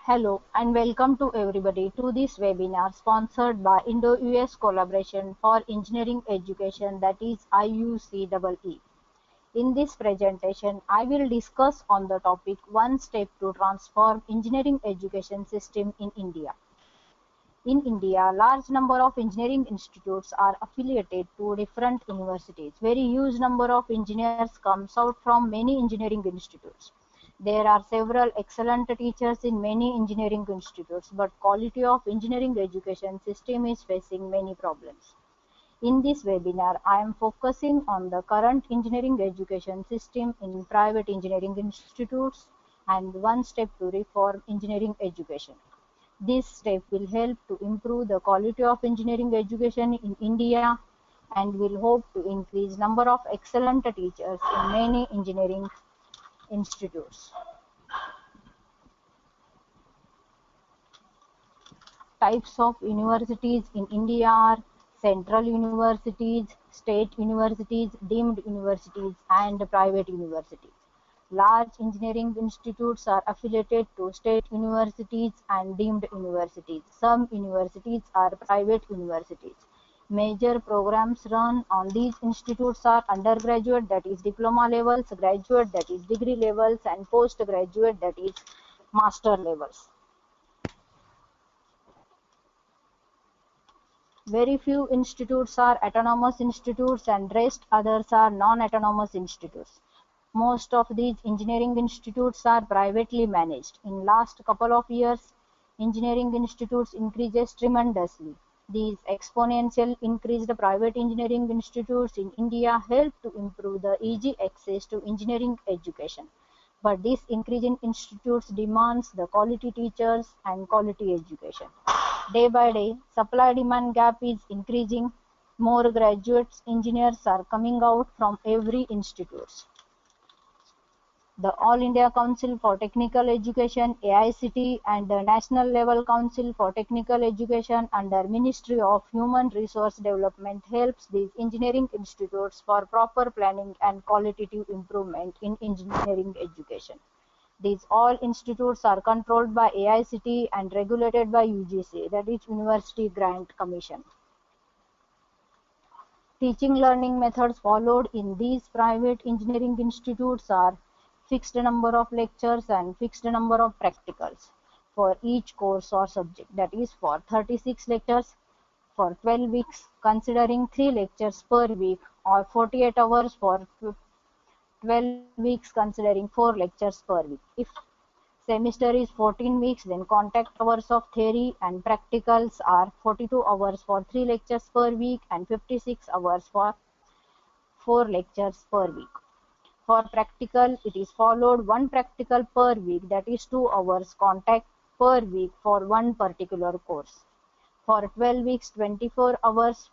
Hello and welcome to everybody to this webinar sponsored by Indo-US Collaboration for Engineering Education, that is IUCEE. In this presentation, I will discuss on the topic one step to transform engineering education system in India. In India, large number of engineering institutes are affiliated to different universities. Very huge number of engineers comes out from many engineering institutes. There are several excellent teachers in many engineering institutes, but quality of engineering education system is facing many problems. In this webinar, I am focusing on the current engineering education system in private engineering institutes and one step to reform engineering education. This step will help to improve the quality of engineering education in India and will hope to increase number of excellent teachers in many engineering institutes. Types of universities in India are central universities, state universities, deemed universities, and private universities. Large engineering institutes are affiliated to state universities and deemed universities. Some universities are private universities. Major programs run on these institutes are undergraduate, that is diploma levels, graduate, that is degree levels, and postgraduate, that is master levels. Very few institutes are autonomous institutes and rest others are non-autonomous institutes. Most of these engineering institutes are privately managed. In last couple of years, engineering institutes increases tremendously. These exponential increased private engineering institutes in India help to improve the easy access to engineering education. But this increase in institutes demands the quality teachers and quality education. Day by day, supply-demand gap is increasing. More graduates engineers are coming out from every institute. The All India Council for Technical Education (AICTE) and the National Level Council for Technical Education under Ministry of Human Resource Development helps these engineering institutes for proper planning and qualitative improvement in engineering education. These all institutes are controlled by AICTE and regulated by UGC, that is University Grant Commission. Teaching learning methods followed in these private engineering institutes are fixed number of lectures and fixed number of practicals for each course or subject, that is for 36 lectures for 12 weeks considering 3 lectures per week, or 48 hours for 12 weeks considering 4 lectures per week. If semester is 14 weeks, then contact hours of theory and practicals are 42 hours for 3 lectures per week and 56 hours for 4 lectures per week. For practical, it is followed 1 practical per week, that is 2 hours contact per week for one particular course. For 12 weeks, 24 hours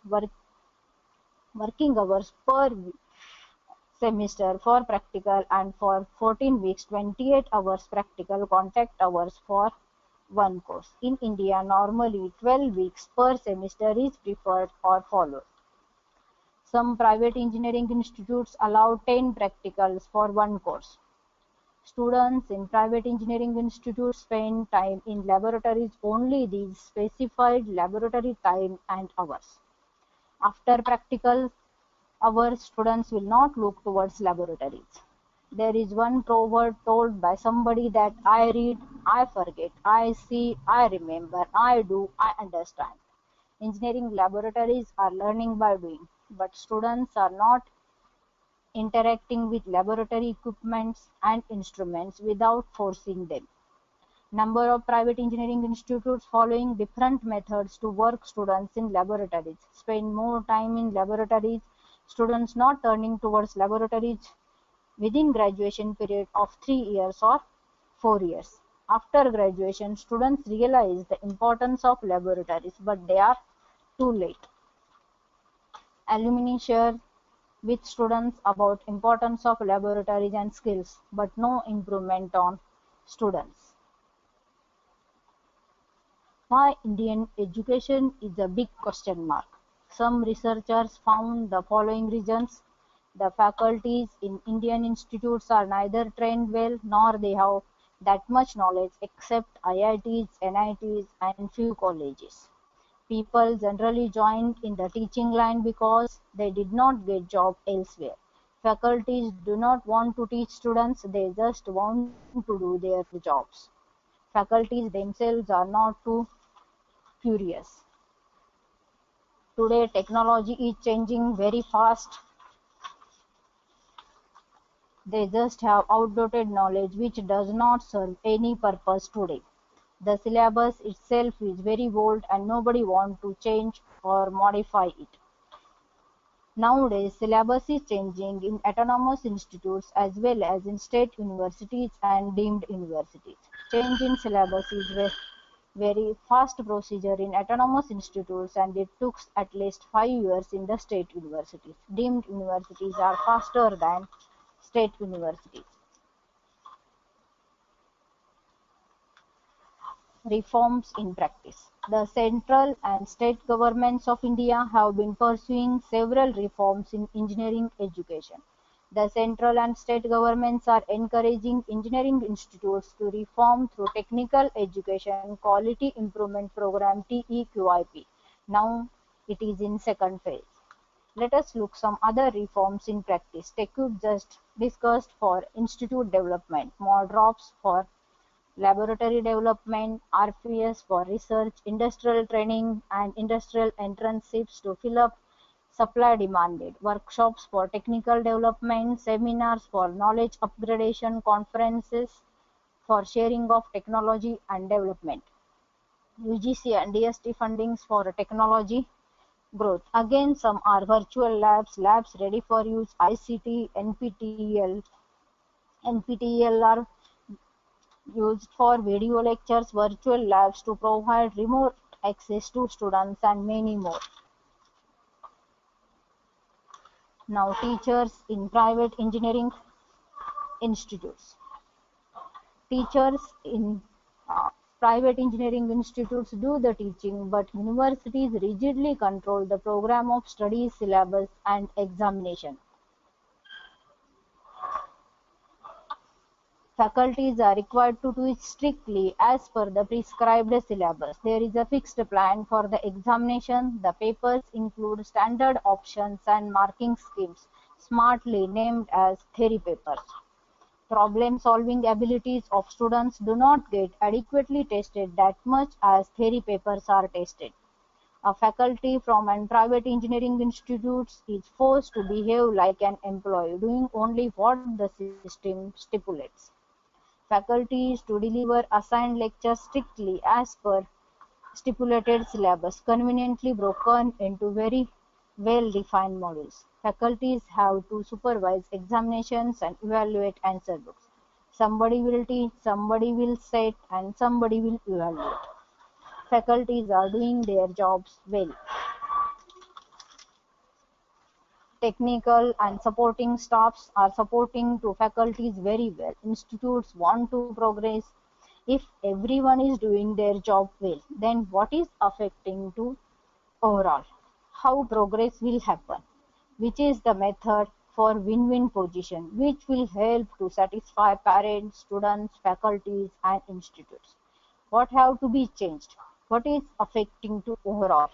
working hours per week semester for practical, and for 14 weeks 28 hours practical contact hours for one course. In India, normally 12 weeks per semester is preferred or followed. Some private engineering institutes allow 10 practicals for one course. Students in private engineering institutes spend time in laboratories only these specified laboratory time and hours. After practical our students will not look towards laboratories. There is one proverb told by somebody that I read, I forget, I see, I remember, I do, I understand. Engineering laboratories are learning by doing, but students are not interacting with laboratory equipments and instruments without forcing them. Number of private engineering institutes following different methods to work students in laboratories spend more time in laboratories. Students not turning towards laboratories within graduation period of 3 years or 4 years. After graduation, students realize the importance of laboratories, but they are too late. Alumni share with students about importance of laboratories and skills, but no improvement on students. Why Indian education is a big question mark. Some researchers found the following reasons. The faculties in Indian institutes are neither trained well nor they have that much knowledge except IITs, NITs, and few colleges. People generally joined in the teaching line because they did not get job elsewhere. Faculties do not want to teach students, they just want to do their jobs. Faculties themselves are not too curious. Today technology is changing very fast. They just have outdated knowledge which does not serve any purpose today. The syllabus itself is very old and nobody wants to change or modify it. Nowadays, syllabus is changing in autonomous institutes as well as in state universities and deemed universities. Change in syllabus is very fast procedure in autonomous institutes and it took at least 5 years in the state universities. Deemed universities are faster than state universities. Reforms in practice. The central and state governments of India have been pursuing several reforms in engineering education. The central and state governments are encouraging engineering institutes to reform through Technical Education Quality Improvement Program TEQIP. Now it is in second phase. Let us look some other reforms in practice. TEQIP just discussed for institute development, MODROPS for laboratory development, RPS for research, industrial training and industrial internships to fill up supply demanded, workshops for technical development, seminars for knowledge upgradation, conferences for sharing of technology and development, UGC and DST fundings for technology growth. Again, some are virtual labs, labs ready for use, ICT, NPTEL. NPTEL are used for video lectures, virtual labs to provide remote access to students and many more. Now teachers in private engineering institutes. Teachers in private engineering institutes do the teaching, but universities rigidly control the program of studies, syllabus and examination. Faculties are required to teach strictly as per the prescribed syllabus. There is a fixed plan for the examination. The papers include standard options and marking schemes, smartly named as theory papers. Problem-solving abilities of students do not get adequately tested that much as theory papers are tested. A faculty from a private engineering institute is forced to behave like an employee, doing only what the system stipulates. Faculty is to deliver assigned lectures strictly as per stipulated syllabus, conveniently broken into very well-defined modules. Faculties have to supervise examinations and evaluate answer books. Somebody will teach, somebody will set, and somebody will evaluate. Faculties are doing their jobs well. Technical and supporting staffs are supporting to faculties very well. Institutes want to progress. If everyone is doing their job well, then what is affecting to overall? How progress will happen? Which is the method for win-win position, which will help to satisfy parents, students, faculties and institutes? What have to be changed? What is affecting to overall?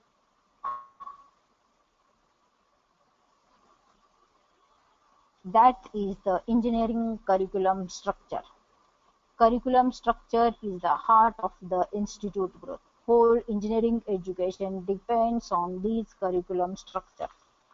That is the engineering curriculum structure. Curriculum structure is the heart of the institute growth. Whole engineering education depends on this curriculum structure.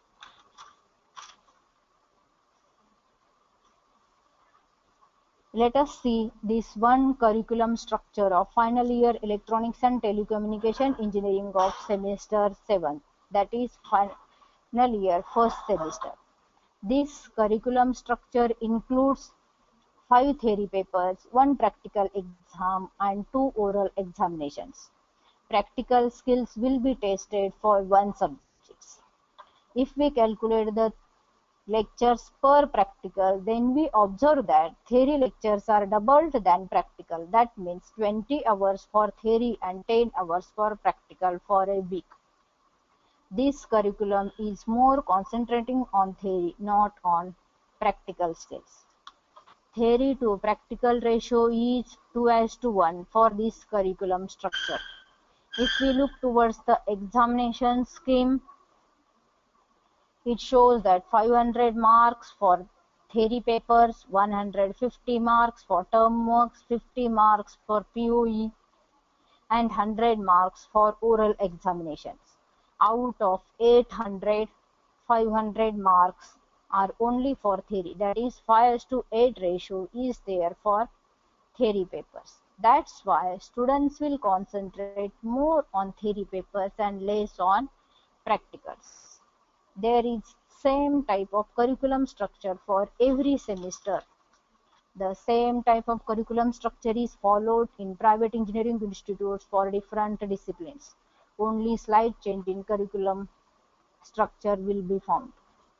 Let us see this one curriculum structure of final year electronics and telecommunication engineering of semester 7, that is final year first semester. This curriculum structure includes 5 theory papers, 1 practical exam and 2 oral examinations. Practical skills will be tested for 1 subject. If we calculate the lectures per practical, then we observe that theory lectures are doubled than practical. That means 20 hours for theory and 10 hours for practical for a week. This curriculum is more concentrating on theory, not on practical skills. theory to practical ratio is 2:1 for this curriculum structure. If we look towards the examination scheme, it shows that 500 marks for theory papers, 150 marks for term works, 50 marks for POE, and 100 marks for oral examinations. Out of 800, 500 marks are only for theory. That is 5:8 ratio is there for theory papers. That's why students will concentrate more on theory papers and less on practicals. There is same type of curriculum structure for every semester. The same type of curriculum structure is followed in private engineering institutes for different disciplines. Only slight change in curriculum structure will be found.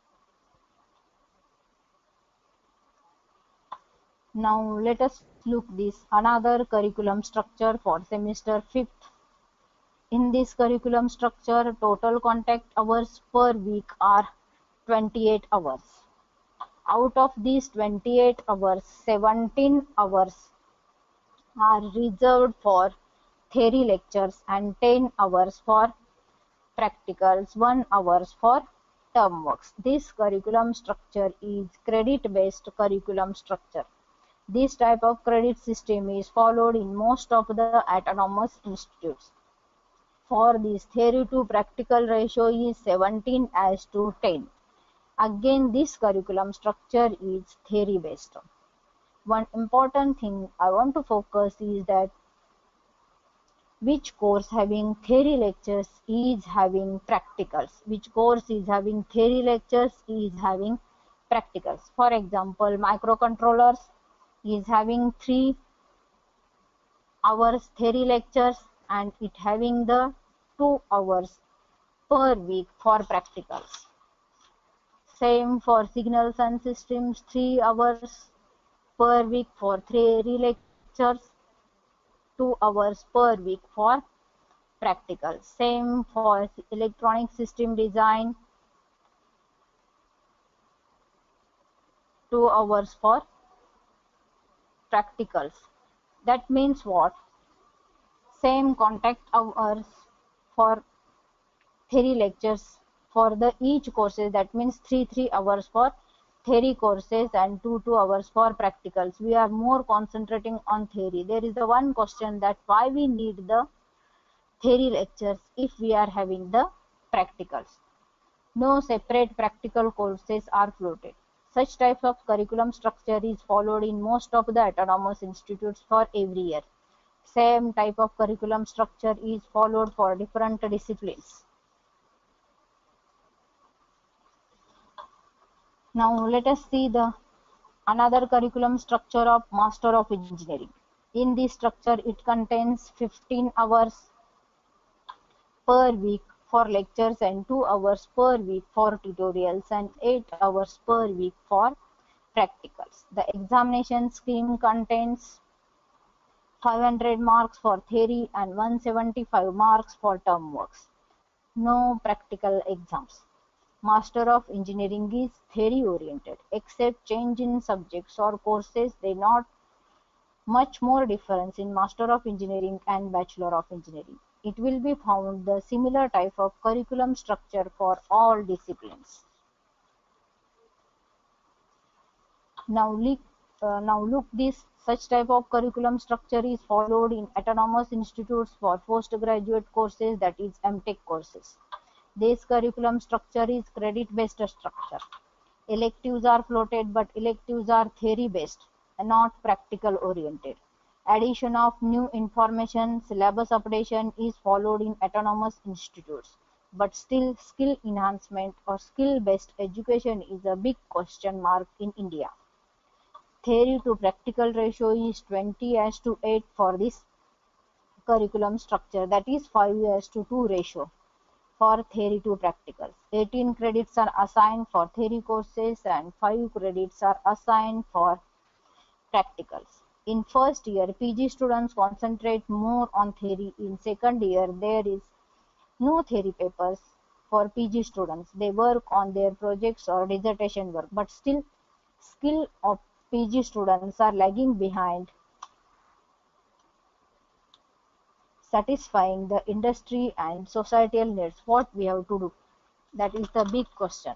Now let us look this another curriculum structure for semester 5th. In this curriculum structure, total contact hours per week are 28 hours. Out of these 28 hours, 17 hours are reserved for theory lectures and 10 hours for practicals, 1 hour for term works. This curriculum structure is credit-based curriculum structure. This type of credit system is followed in most of the autonomous institutes. For this, theory to practical ratio is 17:10. Again, this curriculum structure is theory based. One important thing I want to focus is that which course having theory lectures is having practicals, which course is having theory lectures is having practicals. For example, microcontrollers is having 3 hours theory lectures and it having the 2 hours per week for practicals. Same for signals and systems, 3 hours per week for theory lectures, 2 hours per week for practicals. Same for electronic system design, 2 hours for practicals. That means what? Same contact hours for theory lectures for the each courses. That means 3 hours for theory courses and 2 hours for practicals. We are more concentrating on theory. There is the one question that why we need the theory lectures if we are having the practicals. No separate practical courses are floated. Such types of curriculum structure is followed in most of the autonomous institutes for every year. Same type of curriculum structure is followed for different disciplines. Now let us see the another curriculum structure of Master of Engineering. In this structure, it contains 15 hours per week for lectures and 2 hours per week for tutorials and 8 hours per week for practicals. The examination scheme contains 500 marks for theory and 175 marks for term works. No practical exams. Master of Engineering is theory oriented. Except change in subjects or courses, there is not much more difference in Master of Engineering and Bachelor of Engineering. It will be found the similar type of curriculum structure for all disciplines. Now look this such type of curriculum structure is followed in autonomous institutes for postgraduate courses, that is MTech courses. This curriculum structure is credit-based structure. Electives are floated, but electives are theory-based and not practical-oriented. Addition of new information, syllabus updation is followed in autonomous institutes, but still skill enhancement or skill-based education is a big question mark in India. Theory to practical ratio is 20:8 for this curriculum structure, that is 5:2 ratio. For theory to practicals, 18 credits are assigned for theory courses and 5 credits are assigned for practicals. In first year, PG students concentrate more on theory. In second year, there is no theory papers for PG students. They work on their projects or dissertation work, but still skill of PG students are lagging behind satisfying the industry and societal needs. What we have to do? That is the big question.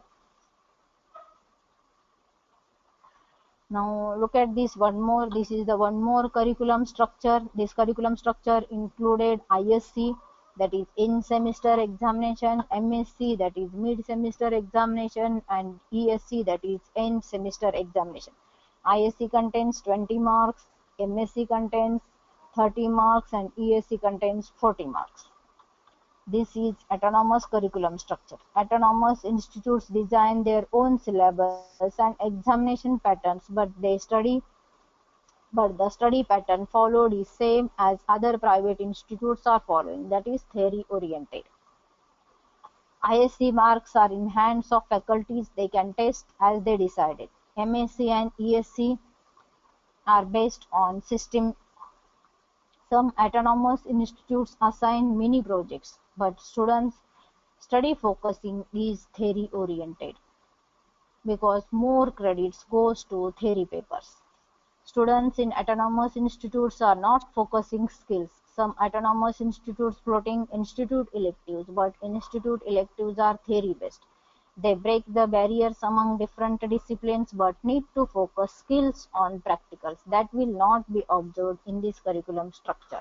Now look at this one more. This is the one more curriculum structure. This curriculum structure included ISC, that is in semester examination, MSc, that is mid semester examination, and ESC, that is end semester examination. ISC contains 20 marks, MSc contains 30 marks, and ESC contains 40 marks. This is autonomous curriculum structure. Autonomous institutes design their own syllabus and examination patterns, but the study pattern followed is same as other private institutes are following, that is theory oriented. ISC marks are in hands of faculties, they can test as they decided. MSc and ESC are based on system. Some autonomous institutes assign mini projects, but students study focusing is theory oriented because more credits goes to theory papers. Students in autonomous institutes are not focusing skills. Some autonomous institutes floating institute electives, but institute electives are theory based. They break the barriers among different disciplines but need to focus skills on practicals that will not be observed in this curriculum structure.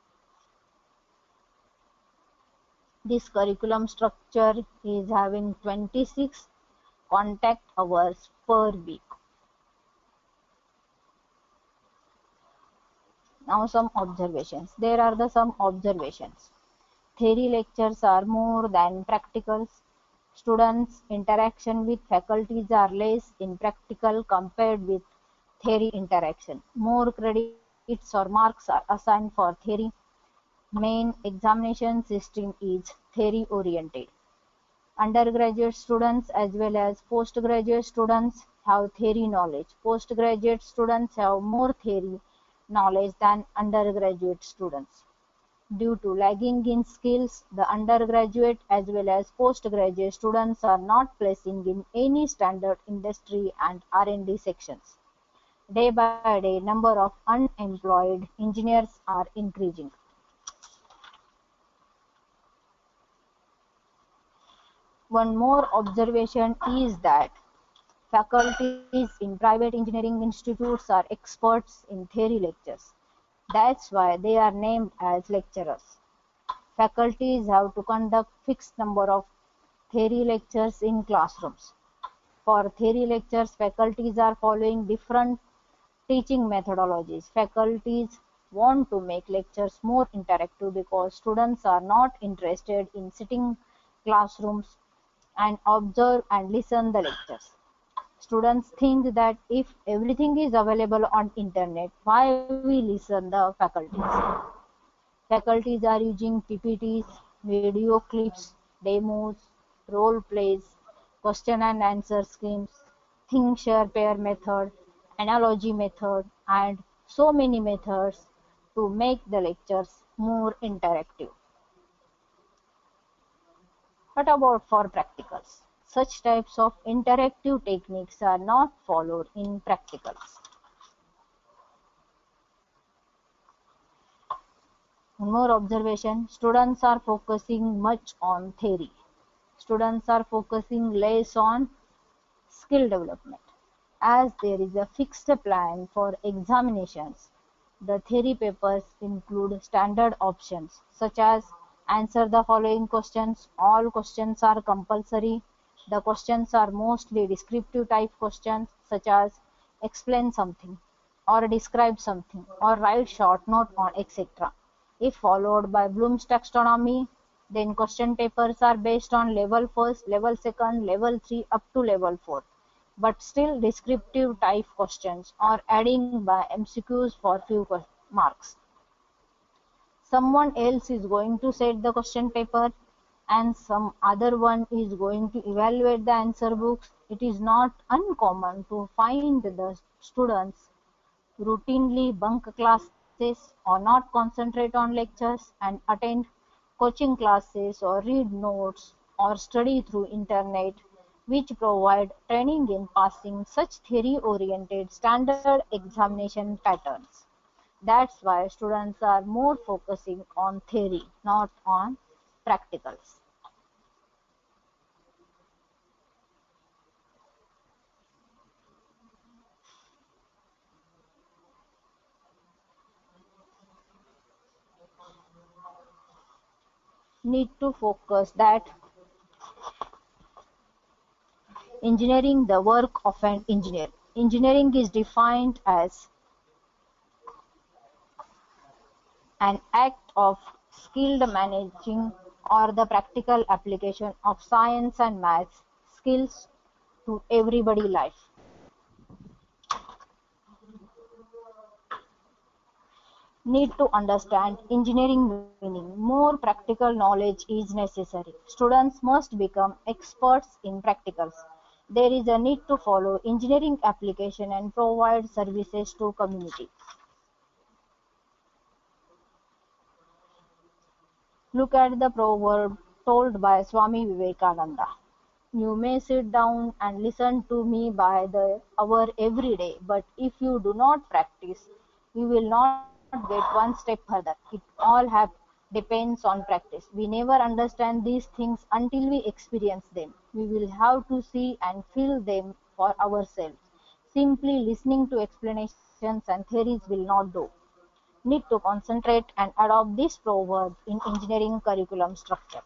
This curriculum structure is having 26 contact hours per week. Now some observations. There are some observations. Theory lectures are more than practicals. Students' interaction with faculties are less in practical compared with theory interaction. More credits or marks are assigned for theory. Main examination system is theory oriented. Undergraduate students as well as postgraduate students have theory knowledge. Postgraduate students have more theory knowledge than undergraduate students. Due to lagging in skills, the undergraduate as well as postgraduate students are not placing in any standard industry and R&D sections. Day by day, number of unemployed engineers are increasing. One more observation is that faculties in private engineering institutes are experts in theory lectures. That's why they are named as lecturers. Faculties have to conduct fixed number of theory lectures in classrooms. For theory lectures, faculties are following different teaching methodologies. Faculties want to make lectures more interactive because students are not interested in sitting classrooms and observe and listen the lectures. Students think that if everything is available on internet, why we listen the faculties? Faculties are using PPTs, video clips, demos, role plays, question and answer schemes, think share pair method, analogy method, and so many methods to make the lectures more interactive. What about for practicals? Such types of interactive techniques are not followed in practicals. One more observation, students are focusing much on theory. Students are focusing less on skill development. As there is a fixed plan for examinations, the theory papers include standard options such as answer the following questions. All questions are compulsory. The questions are mostly descriptive type questions such as explain something or describe something or write short note on etc. If followed by Bloom's taxonomy, then question papers are based on level first, level second, level 3 up to level 4. But still descriptive type questions or adding by MCQs for few marks. Someone else is going to set the question paper and some other one is going to evaluate the answer books. It is not uncommon to find the students routinely bunk classes or not concentrate on lectures and attend coaching classes or read notes or study through internet which provide training in passing such theory-oriented standard examination patterns. That's why students are more focusing on theory, not on practicals. Need to focus that engineering the work of an engineer. Engineering is defined as an act of skilled managing or the practical application of science and maths skills to everybody life. Need to understand engineering meaning. More practical knowledge is necessary. Students must become experts in practicals. There is a need to follow engineering application and provide services to community. Look at the proverb told by Swami Vivekananda. You may sit down and listen to me by the hour every day, but if you do not practice, you will not get one step further. It all depends on practice. We never understand these things until we experience them. We will have to see and feel them for ourselves. Simply listening to explanations and theories will not do. Need to concentrate and adopt this proverb in engineering curriculum structure.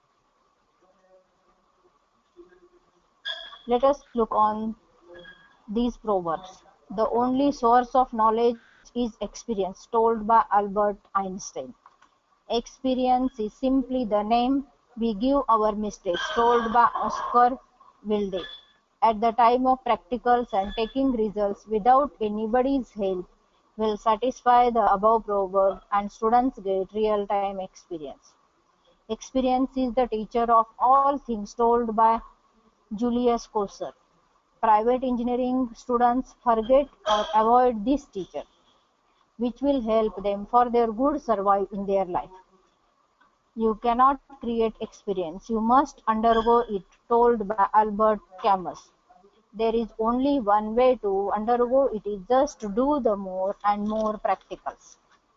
Let us look on these proverbs. The only source of knowledge is experience, told by Albert Einstein. Experience is simply the name we give our mistakes, told by Oscar Wilde. At the time of practicals and taking results without anybody's help will satisfy the above proverb and students get real-time experience. Experience is the teacher of all things, told by Julius Caesar. Private engineering students forget or avoid this teacher, which will help them for their good survive in their life. You cannot create experience, you must undergo it, told by Albert Camus. There is only one way to undergo it is just to do the more and more practicals.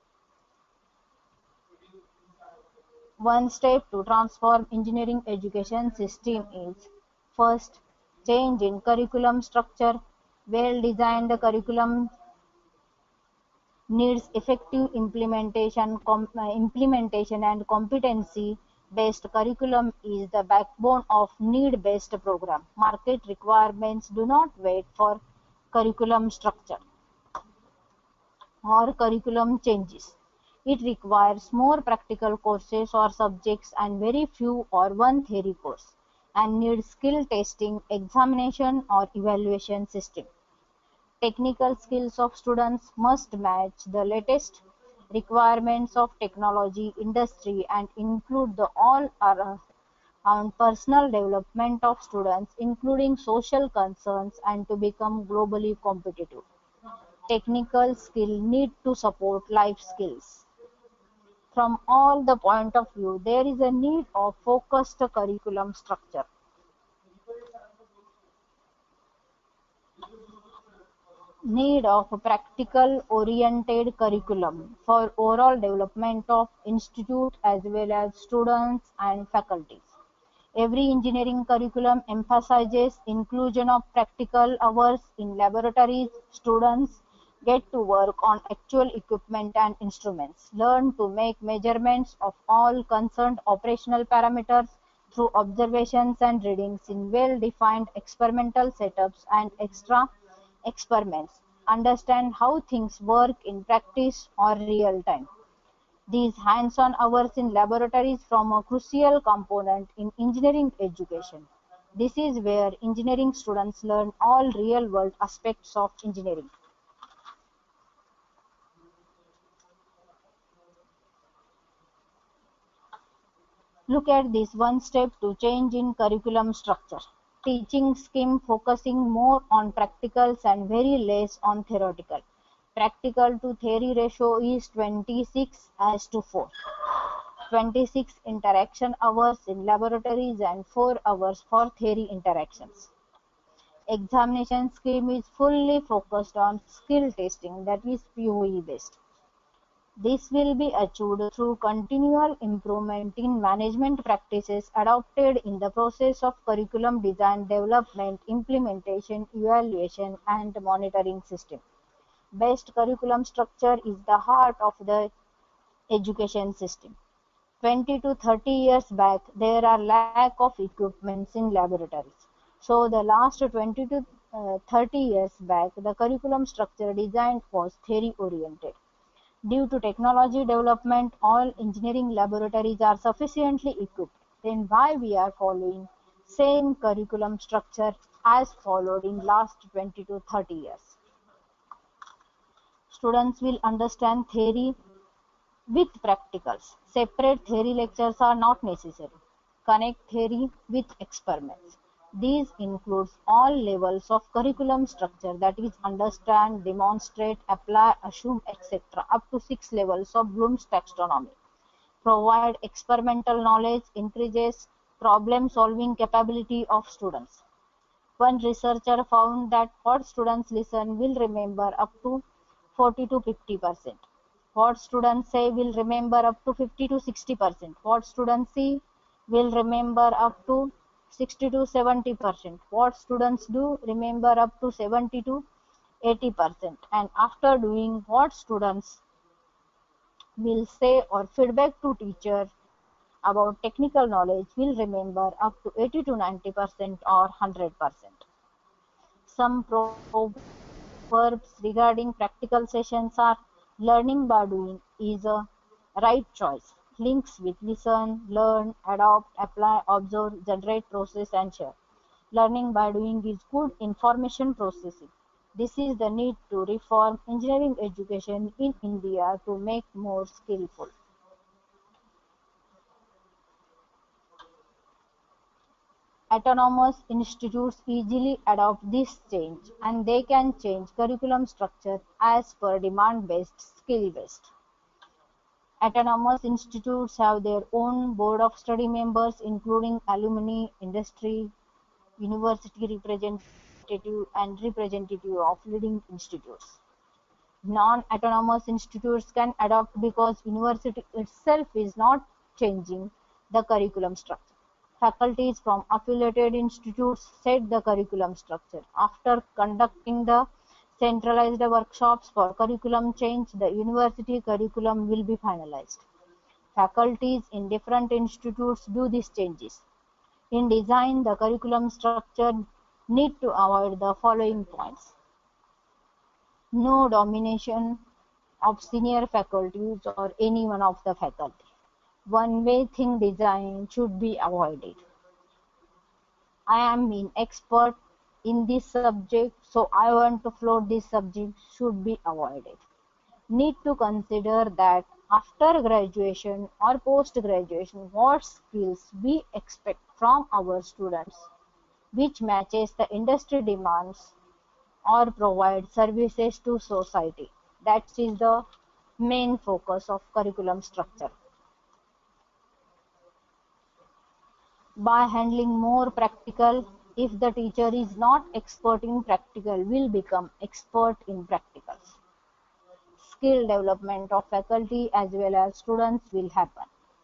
One step to transform engineering education system is first, change in curriculum structure. Well-designed curriculum needs effective implementation and competency-based curriculum is the backbone of need-based program. Market requirements do not wait for curriculum structure or curriculum changes. It requires more practical courses or subjects and very few or one theory course, and needs skill testing, examination or evaluation system. Technical skills of students must match the latest requirements of technology industry and include the all around personal development of students, including social concerns and to become globally competitive. Technical skill need to support life skills. From all the point of view, there is a need of focused curriculum structure. Need of a practical oriented curriculum for overall development of institute as well as students and faculties. Every engineering curriculum emphasizes inclusion of practical hours in laboratories. Students get to work on actual equipment and instruments, learn to make measurements of all concerned operational parameters through observations and readings in well-defined experimental setups and extra experiments, understand how things work in practice or real time. These hands-on hours in laboratories form a crucial component in engineering education. This is where engineering students learn all real-world aspects of engineering. Look at this one step to change in curriculum structure. Teaching scheme focusing more on practicals and very less on theoretical. Practical to theory ratio is 26 as to 4. 26 interaction hours in laboratories and 4 hours for theory interactions. Examination scheme is fully focused on skill testing, that is POE based. This will be achieved through continual improvement in management practices adopted in the process of curriculum design, development, implementation, evaluation, and monitoring system. Best curriculum structure is the heart of the education system. 20 to 30 years back, there are lack of equipments in laboratories. So the last 20 to 30 years back, the curriculum structure designed was theory oriented. Due to technology development, all engineering laboratories are sufficiently equipped. Then why we are following same curriculum structure as followed in last 20 to 30 years? Students will understand theory with practicals. Separate theory lectures are not necessary. Connect theory with experiments. These includes all levels of curriculum structure, that is understand, demonstrate, apply, assume, etc. up to 6 levels of Bloom's taxonomy. Provide experimental knowledge, increases problem solving capability of students. One researcher found that what students listen will remember up to 40 to 50%. What students say will remember up to 50 to 60%. What students see will remember up to 60 to 70%. What students do remember up to 70 to 80%. And after doing, what students will say or feedback to teacher about technical knowledge will remember up to 80 to 90% or 100%. Some proverbs regarding practical sessions are learning by doing is a right choice. Links with listen, learn, adopt, apply, observe, generate, process, and share. Learning by doing is good information processing. This is the need to reform engineering education in India to make more skillful. Autonomous institutes easily adopt this change, and they can change curriculum structure as per demand-based, skill-based. Autonomous institutes have their own board of study members, including alumni, industry, university representative, and representative of leading institutes. Non-autonomous institutes can adopt because university itself is not changing the curriculum structure. Faculties from affiliated institutes set the curriculum structure. After conducting the centralized workshops for curriculum change, the university curriculum will be finalized. Faculties in different institutes do these changes. In design, the curriculum structure need to avoid the following points. No domination of senior faculties or any one of the faculty. One-way thing design should be avoided. I am an expert in this subject, so I want to float this subject should be avoided. Need to consider that after graduation or post-graduation, what skills we expect from our students, which matches the industry demands or provide services to society. That is the main focus of curriculum structure. By handling more practical, if the teacher is not expert in practical, will become expert in practicals. Skill development of faculty as well as students will happen.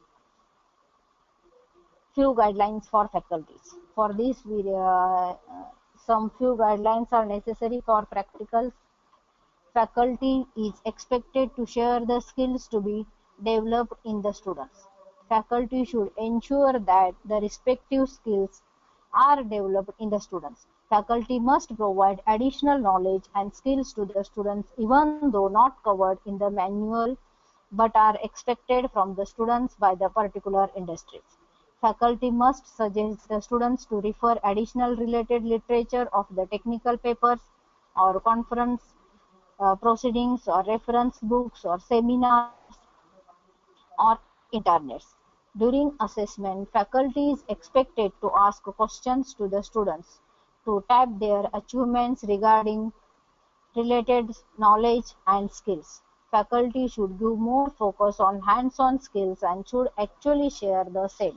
Few guidelines for faculties. For this, some few guidelines are necessary for practicals. Faculty is expected to share the skills to be developed in the students. Faculty should ensure that the respective skills are developed in the students. Faculty must provide additional knowledge and skills to the students even though not covered in the manual but are expected from the students by the particular industries. Faculty must suggest the students to refer additional related literature of the technical papers or conference proceedings or reference books or seminars or internets. During assessment, faculty is expected to ask questions to the students to tap their achievements regarding related knowledge and skills. Faculty should give more focus on hands-on skills and should actually share the same.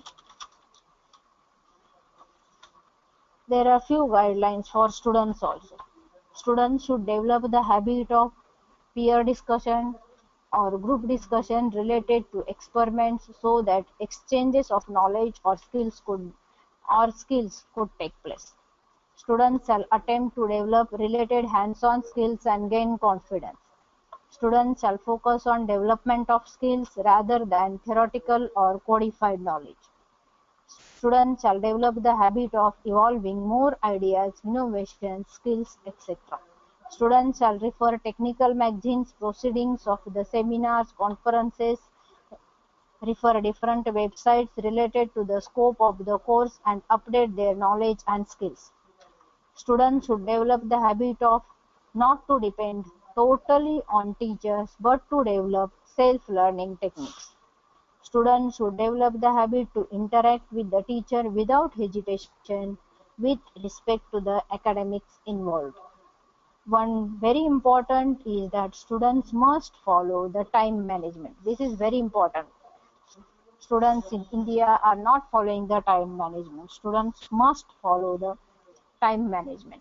There are few guidelines for students also. Students should develop the habit of peer discussion or group discussion related to experiments so that exchanges of knowledge or skills could take place. Students shall attempt to develop related hands-on skills and gain confidence. Students shall focus on development of skills rather than theoretical or codified knowledge. Students shall develop the habit of evolving more ideas, innovations, skills, etc. Students shall refer technical magazines, proceedings of the seminars, conferences, refer different websites related to the scope of the course and update their knowledge and skills. Students should develop the habit of not to depend totally on teachers but to develop self-learning techniques. Students should develop the habit to interact with the teacher without hesitation with respect to the academics involved. One very important is that students must follow the time management. This is very important. Students in India are not following the time management. Students must follow the time management.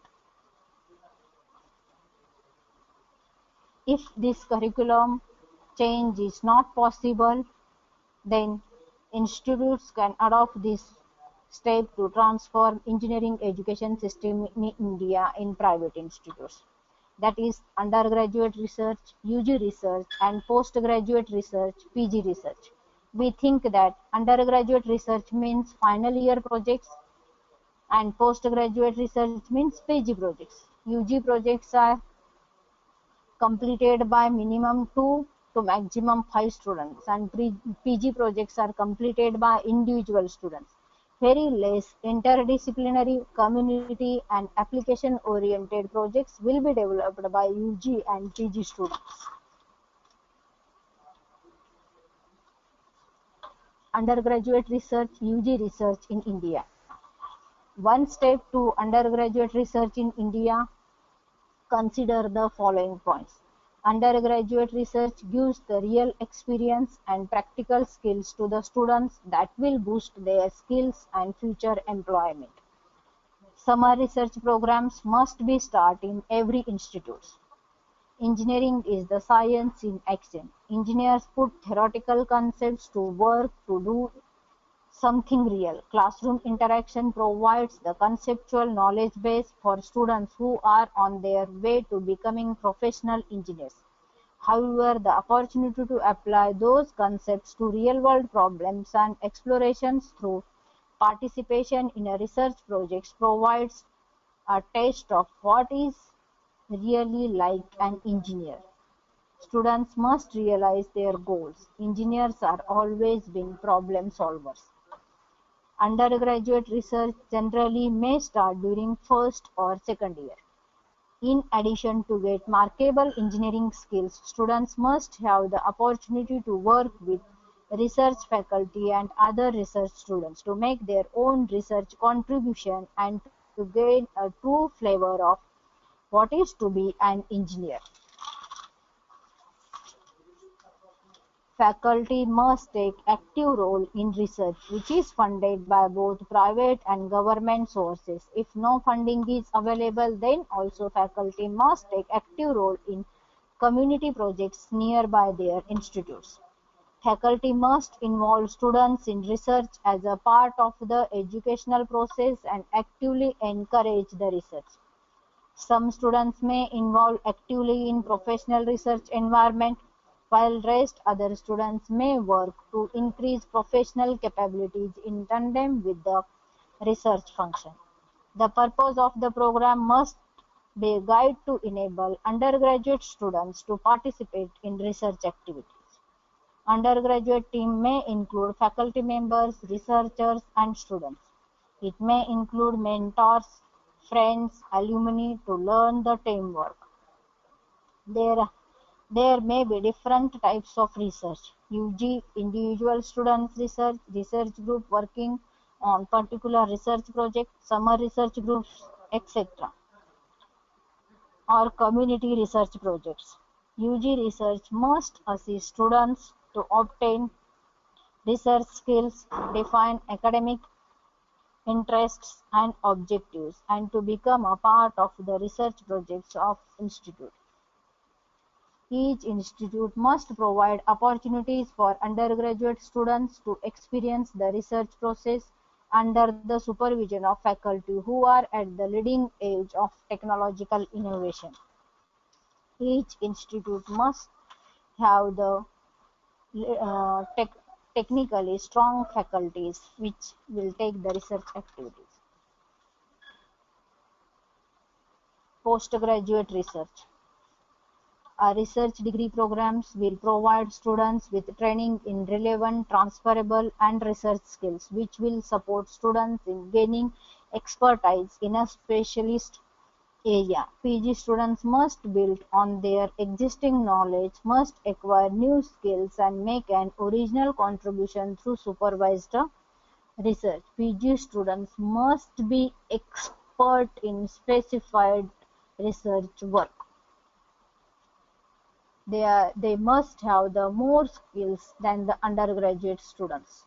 If this curriculum change is not possible, then institutes can adopt this step to transform engineering education system in India in private institutes. That is undergraduate research, UG research and postgraduate research, PG research. We think that undergraduate research means final year projects and postgraduate research means PG projects. UG projects are completed by minimum 2 to maximum 5 students and PG projects are completed by individual students. Very less interdisciplinary, community and application oriented projects will be developed by UG and PG students. Undergraduate research, UG research in India. One step to undergraduate research in India, consider the following points. Undergraduate research gives the real experience and practical skills to the students that will boost their skills and future employment. Summer research programs must be started in every institute. Engineering is the science in action. Engineers put theoretical concepts to work to do something real. Classroom interaction provides the conceptual knowledge base for students who are on their way to becoming professional engineers. However, the opportunity to apply those concepts to real-world problems and explorations through participation in a research project provides a taste of what is really like an engineer. Students must realize their goals. Engineers are always been problem solvers. Undergraduate research generally may start during first or second year. In addition to get marketable engineering skills, students must have the opportunity to work with research faculty and other research students to make their own research contribution and to gain a true flavor of what is to be an engineer. Faculty must take active role in research which is funded by both private and government sources. If no funding is available, then also faculty must take active role in community projects nearby their institutes. Faculty must involve students in research as a part of the educational process and actively encourage the research. Some students may involve actively in professional research environment, while rest other students may work to increase professional capabilities in tandem with the research function. The purpose of the program must be a guide to enable undergraduate students to participate in research activities. Undergraduate team may include faculty members, researchers, and students. It may include mentors, friends, alumni to learn the teamwork. There, there may be different types of research: UG, individual students research, research group working on particular research project, summer research groups, etc., or community research projects. UG research must assist students to obtain research skills, define academic interests and objectives, and to become a part of the research projects of institute. Each institute must provide opportunities for undergraduate students to experience the research process under the supervision of faculty who are at the leading edge of technological innovation. Each institute must have the uh, tech, technically strong faculties which will take the research activities. Postgraduate research. Research degree programs will provide students with training in relevant, transferable, and research skills, which will support students in gaining expertise in a specialist area. PG students must build on their existing knowledge, must acquire new skills, and make an original contribution through supervised research. PG students must be expert in specified research work. They must have the more skills than the undergraduate students.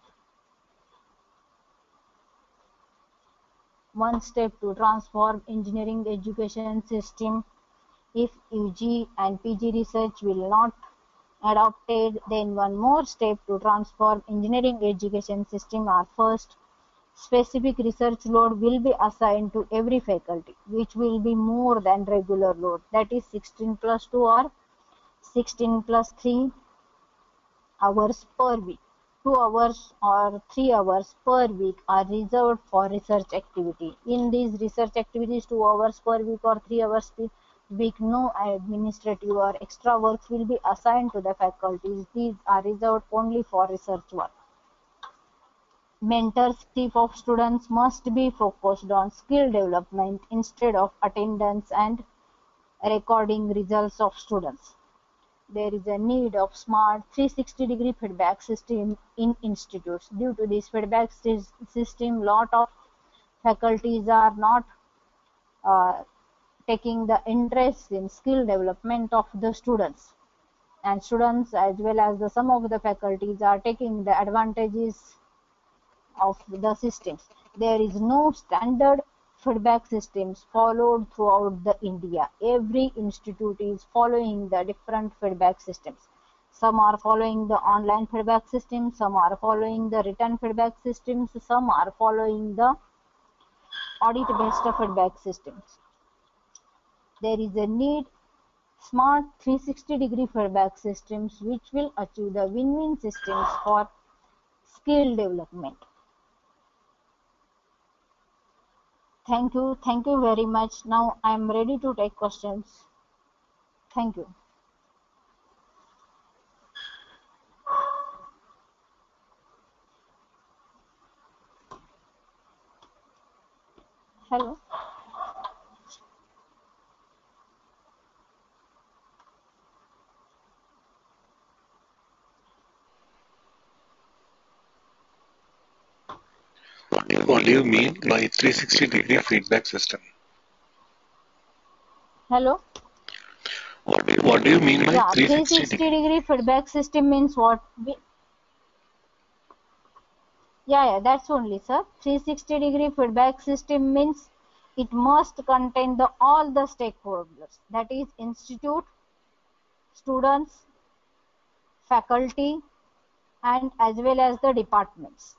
One step to transform engineering education system. If UG and PG research will not adopted, then one more step to transform engineering education system are first, specific research load will be assigned to every faculty, which will be more than regular load, that is 16 plus 2 or 16 plus 3 hours per week. 2 hours or 3 hours per week are reserved for research activity. In these research activities, 2 hours per week or 3 hours per week, no administrative or extra works will be assigned to the faculties. These are reserved only for research work. Mentorship of students must be focused on skill development instead of attendance and recording results of students. There is a need of smart 360-degree feedback system in institutes. Due to this feedback system, lot of faculties are not uh, taking the interest in skill development of the students, and students as well as the some of the faculties are taking the advantages of the systems. There is no standard feedback systems followed throughout the India. Every institute is following the different feedback systems. Some are following the online feedback system, some are following the written feedback systems, some are following the audit based feedback systems. There is a need smart 360-degree feedback systems which will achieve the win-win systems for skill development. Thank you very much. Now I am ready to take questions. Thank you. Hello. What do you mean by 360-degree feedback system? Hello. What do you mean by Yeah, 360 degree? 360-degree feedback system means what? Yeah, that's only, sir. 360-degree feedback system means it must contain the all the stakeholders. That is institute, students, faculty, and as well as the departments.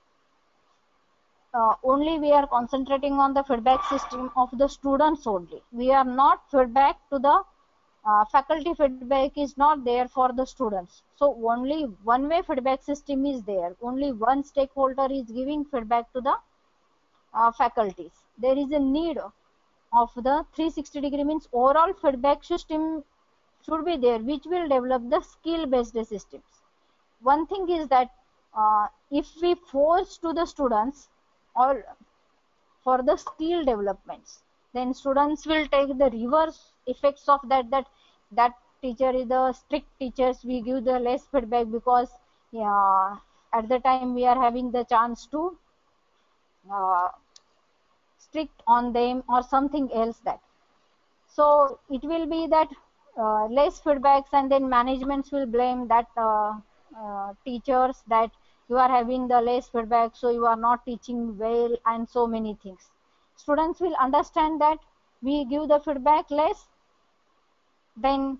Only we are concentrating on the feedback system of the students only. We are not feedback to the faculty. Feedback is not there for the students. So only one way feedback system is there. Only one stakeholder is giving feedback to the faculties. There is a need of the 360-degree means overall feedback system should be there, which will develop the skill based systems. One thing is that if we force to the students or for the skill developments, then students will take the reverse effects of that teacher is the strict teachers, we give the less feedback because yeah, at the time we are having the chance to uh, strict on them or something else that. So it will be that less feedbacks, and then managements will blame that teachers that you are having the less feedback, so you are not teaching well, and so many things. Students will understand that we give the feedback less, then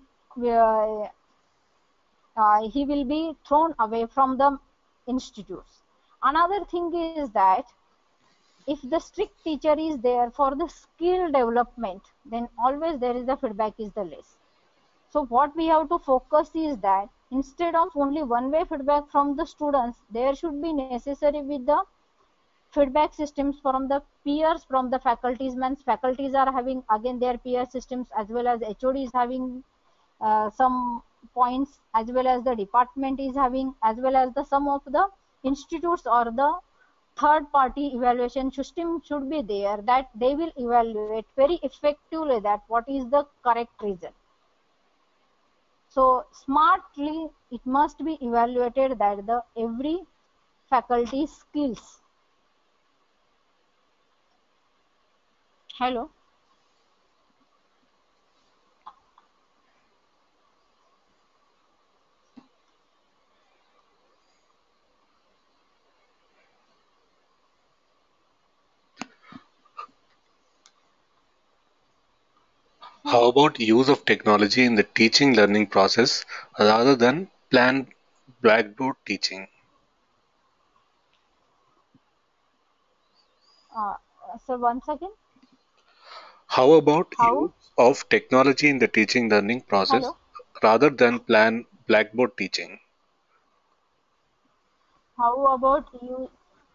he will be thrown away from the institutes. Another thing is that if the strict teacher is there for the skill development, then always there is the feedback is the less. So what we have to focus is that instead of only one way feedback from the students, there should be necessary with the feedback systems from the peers, from the faculties. Means faculties are having again their peer systems, as well as HOD is having some points, as well as the department is having, as well as the some of the institutes or the third party evaluation system should be there, that they will evaluate very effectively that what is the correct reason. So smartly it must be evaluated that the every faculty skills. Hello. How about use of technology in the teaching learning process rather than planned blackboard teaching? Uh, so once again, How about how? use of technology in the teaching learning process Hello. rather than planned blackboard teaching? How about you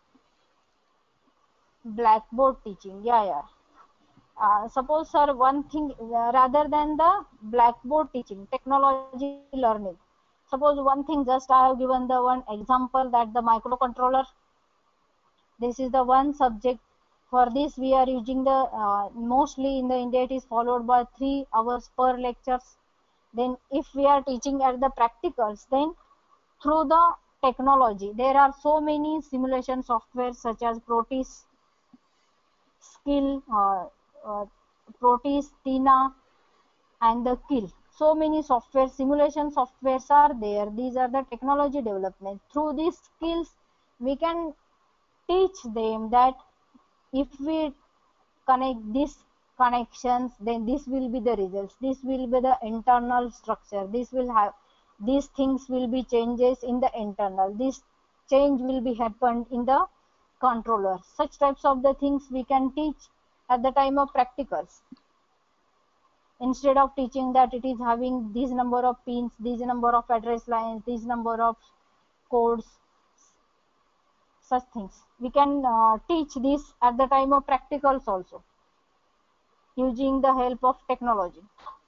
blackboard teaching? Yeah, yeah. Suppose, sir, one thing rather than the blackboard teaching, technology learning. Suppose one thing, just I have given the one example that the microcontroller. This is the one subject. For this, we are using the mostly in the India it is followed by 3 hours per lectures. Then, if we are teaching at the practicals, then through the technology, there are so many simulation software such as Proteus, Skill, Proteus, Tina, and the Kill. So many software simulation softwares are there. These are the technology development. Through these skills, we can teach them that if we connect these connections, then this will be the results. This will be the internal structure. This will have these things will be changes in the internal. This change will be happened in the controller. Such types of the things we can teach at the time of practicals, instead of teaching that it is having this number of pins, this number of address lines, this number of codes, such things. We can teach this at the time of practicals also, using the help of technology.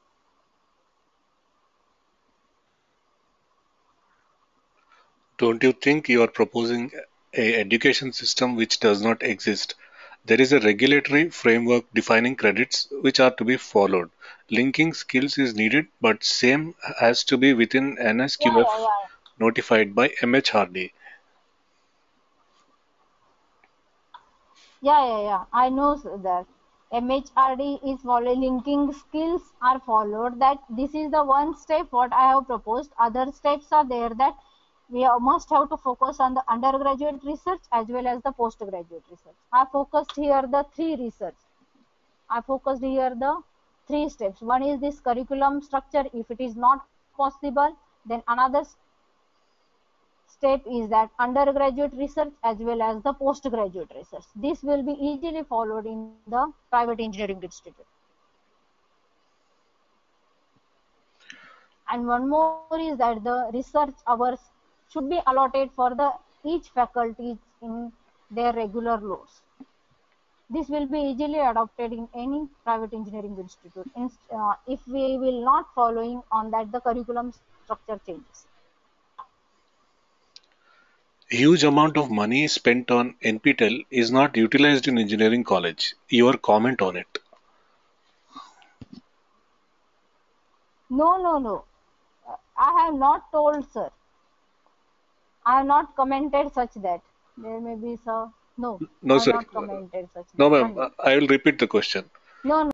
Don't you think you are proposing a education system which does not exist? There is a regulatory framework defining credits which are to be followed. Linking skills is needed, but same has to be within Yeah, yeah, NSQF yeah. notified by MHRD. Yeah. I know that MHRD is following, linking skills are followed. That this is the one step what I have proposed. Other steps are there that we must have to focus on the undergraduate research as well as the postgraduate research. I focused here the three research. I focused here the three steps. One is this curriculum structure. If it is not possible, then another step is that undergraduate research as well as the postgraduate research. This will be easily followed in the private engineering institute. And one more is that the research hours should be allotted for the each faculty in their regular loads. This will be easily adopted in any private engineering institute if we will not following on that the curriculum structure changes. Huge amount of money spent on NPTEL is not utilized in engineering college. Your comment on it? No. I have not told, sir. I have not commented such that. There may be, sir. No, No, I have sir. not commented such No, that. ma'am. Nothing. I will repeat the question. No,